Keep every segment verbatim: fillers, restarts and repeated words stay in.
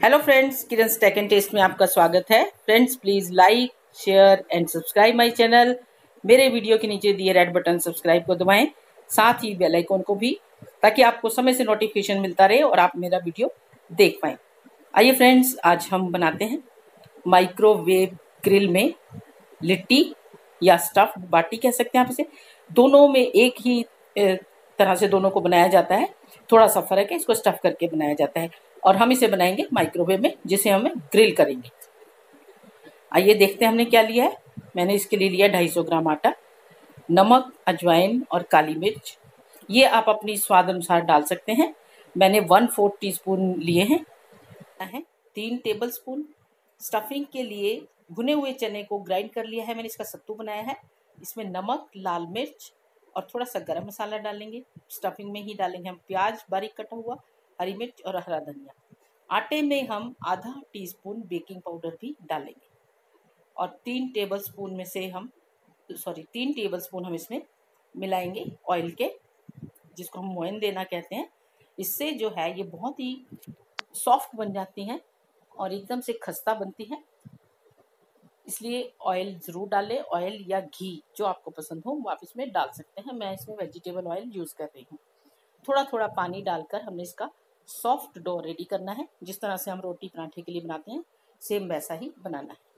Hello friends, Kiran tech and test में आपका स्वागत है। Friends, please like share and subscribe my channel. मेरे वीडियो के नीचे दिए रेड बटन सब्सक्राइब को दबाएं, साथ ही बेल आइकन को भी, ताकि आपको समय से नोटिफिकेशन मिलता रहे और आप मेरा वीडियो देख पाएं। आइए फ्रेंड्स, आज हम बनाते हैं माइक्रोवेव ग्रिल में लिट्टी या स्टफ्ड बाटी कह सकते हैं आप इसे। दोनों में एक ही तरह से दोनों को बनाया जाता है, थोड़ा सा फर्क है। इसको स्टफ करके बनाया जाता है और हम इसे बनाएंगे माइक्रोवेव में, जिसे हम ग्रिल करेंगे। आइए देखते हैं हमने क्या लिया है। मैंने इसके लिए लिया ढाई सौ ग्राम आटा, नमक, अजवाइन और काली मिर्च। ये आप अपनी स्वाद अनुसार डाल सकते हैं। मैंने वन फोर्थ टी स्पून लिए हैं। है तीन टेबल स्पून स्टफिंग के लिए भुने हुए चने को ग्राइंड कर लिया है। मैंने इसका सत्तू बनाया है। इसमें नमक, लाल मिर्च और थोड़ा सा गरम मसाला डालेंगे। स्टफिंग में ही डालेंगे हम प्याज बारीक कटा हुआ, हरी मिर्च और हरा धनिया। आटे में हम आधा टीस्पून बेकिंग पाउडर भी डालेंगे और तीन टेबल स्पून में से हम सॉरी तीन टेबल स्पून हम इसमें मिलाएंगे ऑयल के, जिसको हम मोयन देना कहते हैं। इससे जो है ये बहुत ही सॉफ्ट बन जाती हैं और एकदम से खस्ता बनती है, इसलिए ऑयल ज़रूर डालें। ऑयल या घी जो आपको पसंद हो वो आप इसमें डाल सकते हैं। मैं इसमें वेजिटेबल ऑयल यूज़ कर रही हूँ। थोड़ा थोड़ा पानी डालकर हमने इसका सॉफ्ट डो रेडी करना है। जिस तरह से हम रोटी पराठे के लिए बनाते हैं, सेम वैसा ही बनाना है।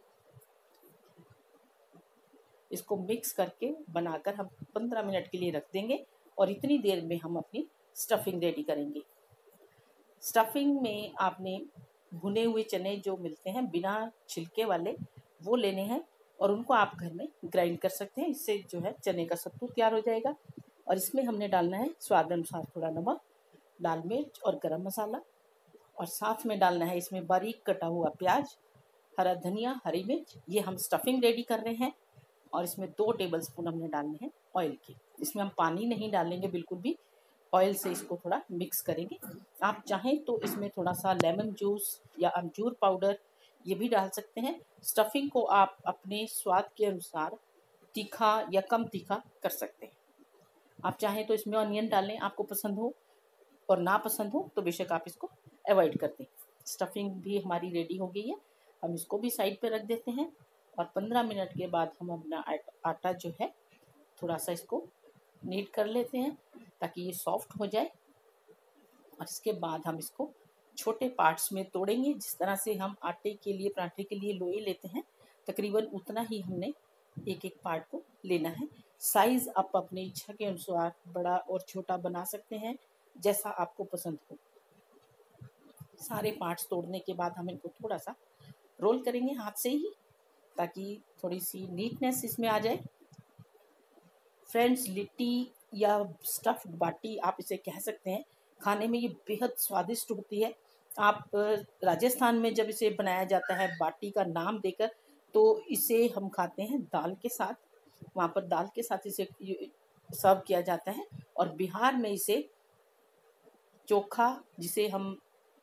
इसको मिक्स करके बनाकर हम पंद्रह मिनट के लिए रख देंगे और इतनी देर में हम अपनी स्टफिंग रेडी करेंगे। स्टफिंग में आपने भुने हुए चने जो मिलते हैं बिना छिलके वाले, वो लेने हैं और उनको आप घर में ग्राइंड कर सकते हैं। इससे जो है चने का सत्तू तैयार हो जाएगा। और इसमें हमने डालना है स्वाद अनुसार थोड़ा नमक, लाल मिर्च और गरम मसाला, और साथ में डालना है इसमें बारीक कटा हुआ प्याज, हरा धनिया, हरी मिर्च। ये हम स्टफिंग रेडी कर रहे हैं और इसमें दो टेबल स्पून हमने डालने हैं ऑयल के। इसमें हम पानी नहीं डालेंगे बिल्कुल भी, ऑयल से इसको थोड़ा मिक्स करेंगे। आप चाहें तो इसमें थोड़ा सा लेमन जूस या अमचूर पाउडर ये भी डाल सकते हैं। स्टफिंग को आप अपने स्वाद के अनुसार तीखा या कम तीखा कर सकते हैं। आप चाहें तो इसमें ऑनियन डालें, आपको पसंद हो, और ना पसंद हो तो बेशक आप इसको अवॉइड कर दें। स्टफिंग भी हमारी रेडी हो गई है। हम इसको भी साइड पे रख देते हैं और पंद्रह मिनट के बाद हम अपना आटा जो है थोड़ा सा इसको नीट कर लेते हैं ताकि ये सॉफ्ट हो जाए। और इसके बाद हम इसको छोटे पार्ट्स में तोड़ेंगे। जिस तरह से हम आटे के लिए, पराठे के लिए लोई लेते हैं, तकरीबन उतना ही हमने एक एक पार्ट को लेना है। साइज़ आप अपनी इच्छा के अनुसार बड़ा और छोटा बना सकते हैं, जैसा आपको पसंद हो। सारे पार्ट्स तोड़ने के बाद हम इनको थोड़ा सा रोल करेंगे हाथ से ही, ताकि थोड़ी सी नीटनेस इसमें आ जाए। फ्रेंड्स, लिट्टी या स्टफ्ड बाटी आप इसे कह सकते हैं। खाने में ये बेहद स्वादिष्ट होती है। आप राजस्थान में जब इसे बनाया जाता है बाटी का नाम देकर, तो इसे हम खाते हैं दाल के साथ। वहाँ पर दाल के साथ इसे सर्व किया जाता है। और बिहार में इसे चोखा, जिसे हम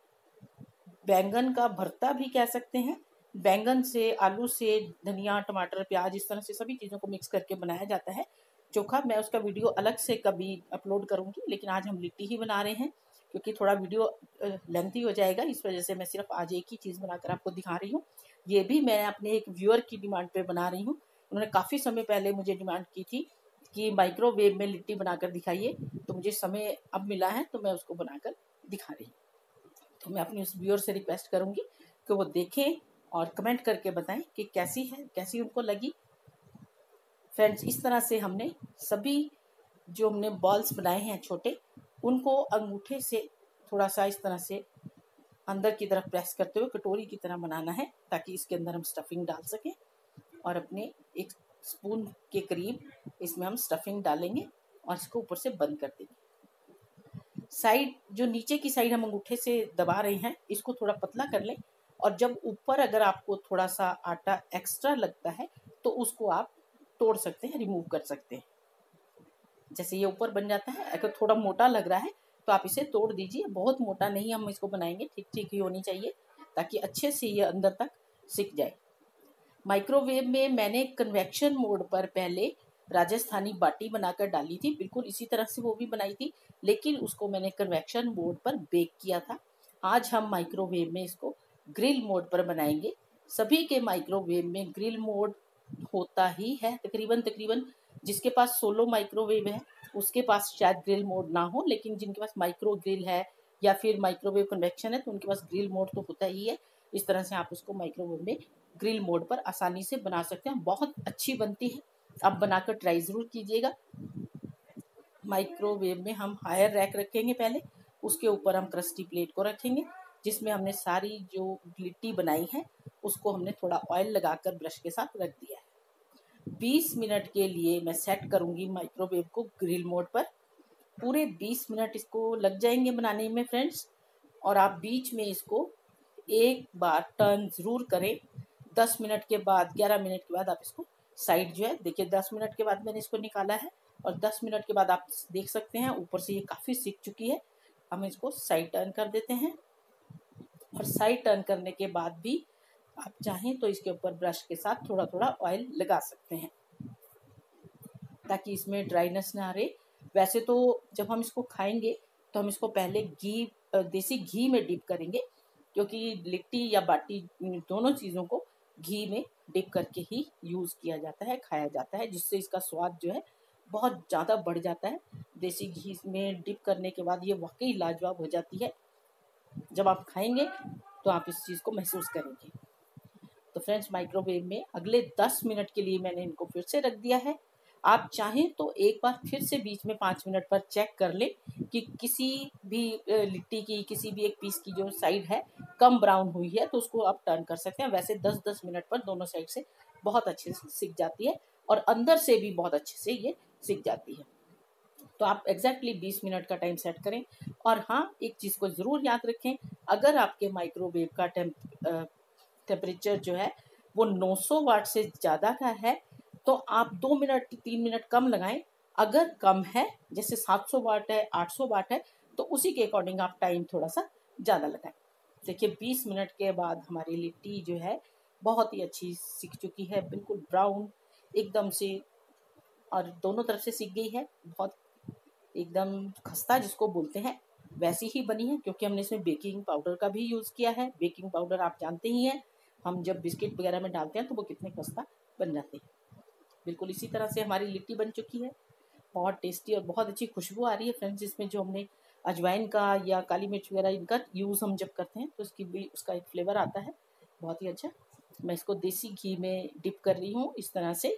बैंगन का भरता भी कह सकते हैं, बैंगन से, आलू से, धनिया, टमाटर, प्याज, इस तरह से सभी चीज़ों को मिक्स करके बनाया जाता है चोखा। मैं उसका वीडियो अलग से कभी अपलोड करूँगी, लेकिन आज हम लिट्टी ही बना रहे हैं क्योंकि थोड़ा वीडियो लेंथी हो जाएगा। इस वजह से मैं सिर्फ आज एक ही चीज़ बनाकर आपको दिखा रही हूँ। ये भी मैं अपने एक व्यूअर की डिमांड पे बना रही हूँ। उन्होंने काफ़ी समय पहले मुझे डिमांड की थी कि माइक्रोवेव में लिट्टी बनाकर दिखाइए, तो मुझे समय अब मिला है तो मैं उसको बनाकर दिखा रही हूँ। तो मैं अपनी उस व्यूअर से रिक्वेस्ट करूँगी कि वो देखें और कमेंट करके बताएं कि कैसी है, कैसी उनको लगी। फ्रेंड्स, इस तरह से हमने सभी जो हमने बॉल्स बनाए हैं छोटे, उनको अंगूठे से थोड़ा सा इस तरह से अंदर की तरफ प्रेस करते हुए कटोरी की तरह बनाना है, ताकि इसके अंदर हम स्टफिंग डाल सकें। और अपने एक स्पून के करीब इसमें हम स्टफिंग डालेंगे और इसको ऊपर से बंद कर देंगे। साइड जो नीचे की साइड हम अंगूठे से दबा रहे हैं, इसको थोड़ा पतला कर लें। और जब ऊपर अगर आपको थोड़ा सा आटा एक्स्ट्रा लगता है तो उसको आप तोड़ सकते हैं, रिमूव कर सकते हैं। जैसे ये ऊपर बन जाता है, अगर थोड़ा मोटा लग रहा है तो आप इसे तोड़ दीजिए। बहुत मोटा नहीं हम इसको बनाएंगे, ठीक ठीक ही होनी चाहिए, ताकि अच्छे से ये अंदर तक सिक जाए। माइक्रोवेव में मैंने कन्वेक्शन मोड पर पहले राजस्थानी बाटी बनाकर डाली थी, बिल्कुल इसी तरह से वो भी बनाई थी, लेकिन उसको मैंने कन्वेक्शन मोड पर बेक किया था। आज हम माइक्रोवेव में इसको ग्रिल मोड पर बनाएंगे। सभी के माइक्रोवेव में ग्रिल मोड होता ही है तकरीबन तकरीबन। जिसके पास सोलो माइक्रोवेव है उसके पास शायद ग्रिल मोड ना हो, लेकिन जिनके पास माइक्रो ग्रिल है या फिर माइक्रोवेव कन्वेक्शन है तो उनके पास ग्रिल मोड तो होता ही है। इस तरह से आप उसको माइक्रोवेव में ग्रिल मोड पर आसानी से बना सकते हैं, बहुत अच्छी बनती है। आप बनाकर ट्राई ज़रूर कीजिएगा। माइक्रोवेव में हम हायर रैक रखेंगे, पहले उसके ऊपर हम क्रस्टी प्लेट को रखेंगे जिसमें हमने सारी जो लिट्टी बनाई है उसको हमने थोड़ा ऑयल लगाकर ब्रश के साथ रख दिया है। बीस मिनट के लिए मैं सेट करूंगी माइक्रोवेव को ग्रिल मोड पर। पूरे बीस मिनट इसको लग जाएंगे बनाने में फ्रेंड्स, और आप बीच में इसको एक बार टर्न ज़रूर करें। दस मिनट के बाद, ग्यारह मिनट के बाद आप इसको साइड जो है, देखिए दस मिनट के बाद मैंने इसको निकाला है और दस मिनट के बाद आप देख सकते हैं ऊपर से ये काफ़ी सिक चुकी है। हम इसको साइड टर्न कर देते हैं, और साइड टर्न करने के बाद भी आप चाहें तो इसके ऊपर ब्रश के साथ थोड़ा थोड़ा ऑयल लगा सकते हैं ताकि इसमें ड्राइनेस ना रहे। वैसे तो जब हम इसको खाएंगे तो हम इसको पहले घी, देसी घी में डिप करेंगे, क्योंकि लिट्टी या बाटी दोनों चीज़ों को घी में डिप करके ही यूज़ किया जाता है, खाया जाता है, जिससे इसका स्वाद जो है बहुत ज़्यादा बढ़ जाता है। देसी घी में डिप करने के बाद ये वाकई लाजवाब हो जाती है। जब आप खाएंगे तो आप इस चीज़ को महसूस करेंगे। तो फ्रेंड्स, माइक्रोवेव में अगले दस मिनट के लिए मैंने इनको फिर से रख दिया है। आप चाहें तो एक बार फिर से बीच में पाँच मिनट पर चेक कर लें कि किसी भी लिट्टी की किसी भी एक पीस की जो साइड है कम ब्राउन हुई है तो उसको आप टर्न कर सकते हैं। वैसे दस दस मिनट पर दोनों साइड से बहुत अच्छे से सिक जाती है और अंदर से भी बहुत अच्छे से ये सिक जाती है। तो आप एग्जैक्टली बीस मिनट का टाइम सेट करें। और हाँ, एक चीज़ को ज़रूर याद रखें, अगर आपके माइक्रोवेव का टेम्प टेम्परेचर जो है वो नौ सौ वाट से ज़्यादा का है तो आप दो मिनट तीन मिनट कम लगाएं। अगर कम है, जैसे सात सौ वाट है, आठ सौ वाट है, तो उसी के अकॉर्डिंग आप टाइम थोड़ा सा ज़्यादा लगाएं। देखिए बीस मिनट के बाद हमारी लिट्टी जो है बहुत ही अच्छी सिक चुकी है, बिल्कुल ब्राउन एकदम से, और दोनों तरफ से सिक गई है। बहुत एकदम खस्ता जिसको बोलते हैं वैसी ही बनी है, क्योंकि हमने इसमें बेकिंग पाउडर का भी यूज़ किया है। बेकिंग पाउडर आप जानते ही हैं, हम जब बिस्किट वगैरह में डालते हैं तो वो कितने खस्ता बन जाते हैं। बिल्कुल इसी तरह से हमारी लिट्टी बन चुकी है, बहुत टेस्टी और बहुत अच्छी खुशबू आ रही है फ्रेंड्स। इसमें जो हमने अजवाइन का या काली मिर्च वगैरह इनका यूज़ हम जब करते हैं तो इसकी भी उसका एक फ्लेवर आता है बहुत ही अच्छा। मैं इसको देसी घी में डिप कर रही हूँ इस तरह से,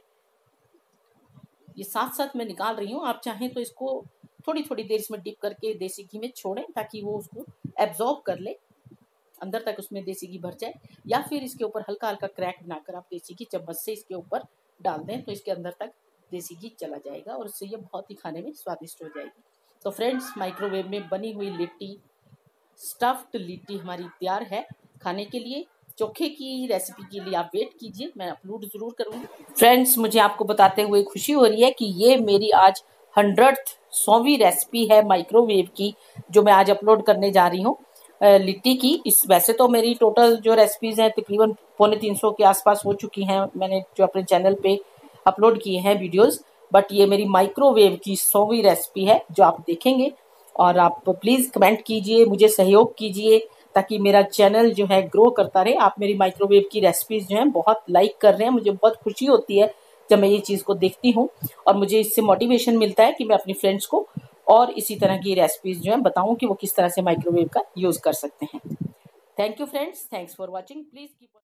ये साथ साथ मैं निकाल रही हूँ। आप चाहें तो इसको थोड़ी थोड़ी देर इसमें डिप करके देसी घी में छोड़ें ताकि वो उसको एब्जॉर्ब कर ले, अंदर तक उसमें देसी घी भर जाए, या फिर इसके ऊपर हल्का हल्का क्रैक बनाकर आप देसी घी चम्मच से इसके ऊपर डाल दें तो इसके अंदर तक देसी घी चला जाएगा और इससे ये बहुत ही खाने में स्वादिष्ट हो जाएगी। तो फ्रेंड्स, माइक्रोवेव में बनी हुई लिट्टी, स्टफ्ड लिट्टी हमारी तैयार है खाने के लिए। चोखे की रेसिपी के लिए आप वेट कीजिए, मैं अपलोड ज़रूर करूँगी। फ्रेंड्स, मुझे आपको बताते हुए खुशी हो रही है कि ये मेरी आज हंड्रेड्थ सौवीं रेसिपी है माइक्रोवेव की जो मैं आज अपलोड करने जा रही हूँ लिट्टी की। इस वैसे तो मेरी टोटल जो रेसिपीज़ हैं तकरीबन पौने तीन सौ के आसपास हो चुकी हैं, मैंने जो अपने चैनल पे अपलोड किए हैं वीडियोस, बट ये मेरी माइक्रोवेव की सौवीं रेसिपी है जो आप देखेंगे। और आप प्लीज़ कमेंट कीजिए, मुझे सहयोग कीजिए ताकि मेरा चैनल जो है ग्रो करता रहे। आप मेरी माइक्रोवेव की रेसिपीज़ जो हैं बहुत लाइक कर रहे हैं, मुझे बहुत खुशी होती है जब मैं ये चीज़ को देखती हूँ और मुझे इससे मोटिवेशन मिलता है कि मैं अपनी फ्रेंड्स को और इसी तरह की रेसिपीज़ जो हैं बताऊँ कि वो किस तरह से माइक्रोवेव का यूज़ कर सकते हैं। Thank you friends, thanks for watching. Please keep